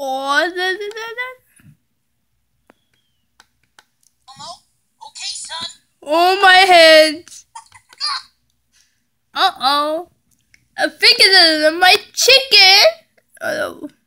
Oh, Okay, son. oh my head. Uh-oh. I figured it my chicken. Oh.